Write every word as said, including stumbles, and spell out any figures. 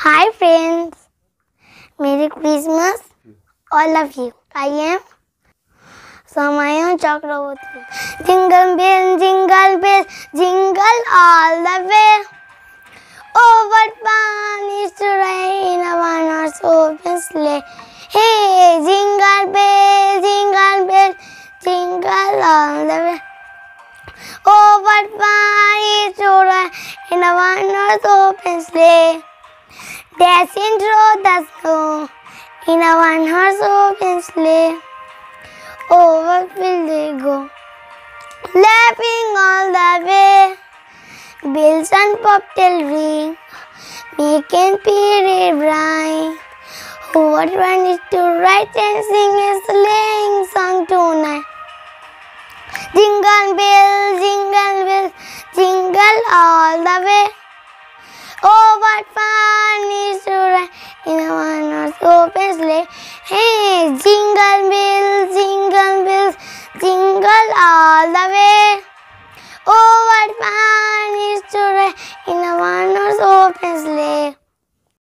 Hi friends, Merry Christmas, all of you. I am Samayan Chakraborty. Jingle bell, jingle bell, jingle all the way. Oh, what fun is to ride in a one-horse open sleigh. Hey, jingle bell, jingle bell, jingle all the way. Oh, what fun is to ride in a one-horse open sleigh. Dashing through the snow in a one-horse open sleigh. Over will they go, laughing all the way. Bells and bobtail ring, making pretty bright. What fun is to ride and sing a sleighing song tonight. Jingle bell, jingle bell, jingle all the way. Oh, what fun is to ride in a one-horse open sleigh. Hey, jingle bells, jingle bells, jingle all the way. Oh, what fun is to ride in a one-horse open sleigh.